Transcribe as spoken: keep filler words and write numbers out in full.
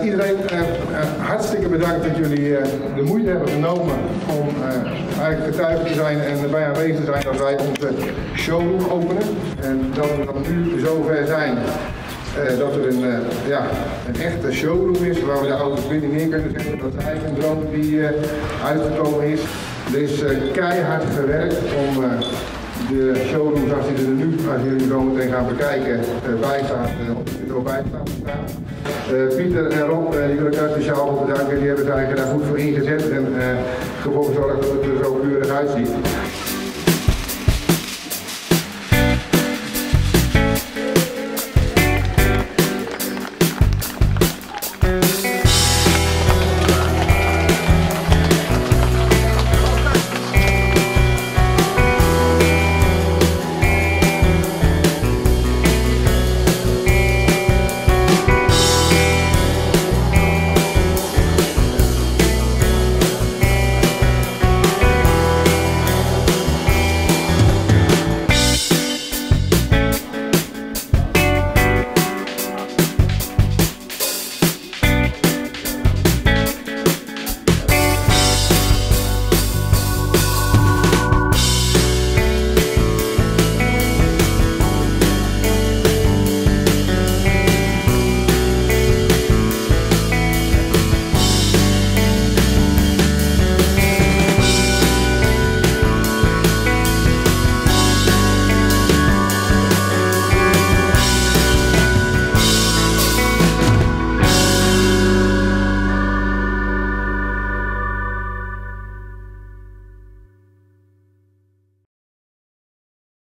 iedereen uh, uh, hartstikke bedankt dat jullie uh, de moeite hebben genomen om uh, eigenlijk getuige te zijn en erbij aanwezig te zijn als wij onze showroom openen. En dat we dan nu zover zijn uh, dat er een, uh, ja, een echte showroom is waar we de auto's binnen neer kunnen zetten. Dat is eigenlijk een droom die uh, uitgekomen is. Er is uh, keihard gewerkt om uh, de showroom zoals die er nu, als jullie zo meteen gaan bekijken, uh, bij staat, uh, op er zo bij staat te staan. Uh, Pieter en Rob, uh, die wil ik uit speciaal voor bedanken, die hebben zich eigenlijk daar goed voor ingezet en uh, ervoor gezorgd dat het er zo keurig uitziet.